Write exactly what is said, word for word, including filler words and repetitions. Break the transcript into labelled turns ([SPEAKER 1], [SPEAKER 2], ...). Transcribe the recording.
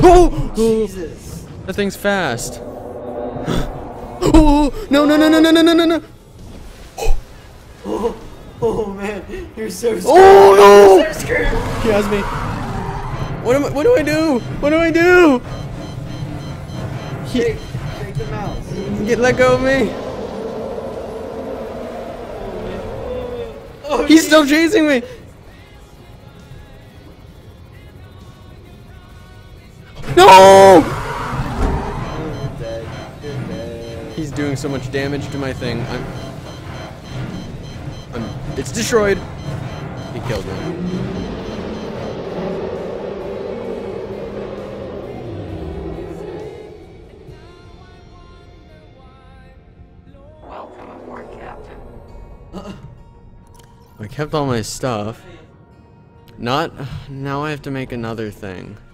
[SPEAKER 1] Oh,
[SPEAKER 2] Jesus.
[SPEAKER 1] That thing's fast. Oh no no no no no no no no!
[SPEAKER 2] Oh, oh man, you're so scared.
[SPEAKER 1] Oh no!
[SPEAKER 2] You're so scared.
[SPEAKER 1] He has me. What am I? What do I do? What do I do? He,
[SPEAKER 2] Shake, shake the mouse.
[SPEAKER 1] get let go of me.
[SPEAKER 2] Oh,
[SPEAKER 1] He's still chasing me. No!
[SPEAKER 2] You're dead. You're dead.
[SPEAKER 1] He's doing so much damage to my thing. I'm. I'm. It's destroyed. He killed me.
[SPEAKER 3] Welcome aboard, Captain.
[SPEAKER 1] I kept all my stuff. Not. Now I have to make another thing.